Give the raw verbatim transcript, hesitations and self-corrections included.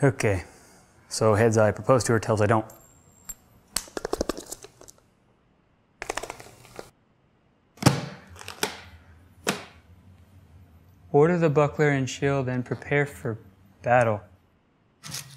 Okay, so heads I propose to her, tails I don't. Order the buckler and shield and prepare for battle.